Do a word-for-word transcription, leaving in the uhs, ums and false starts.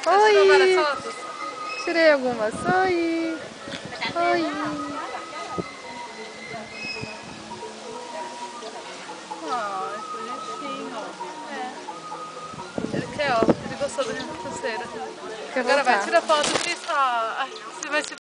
Oi! Tirou várias fotos? Tirei algumas. Oi! Oi! Ai, bonitinho. É. Ele quer, ó. Ele gostou da minha pulseira. Quer Agora vai, voltar? tira foto disso, ó. Ai, você vai se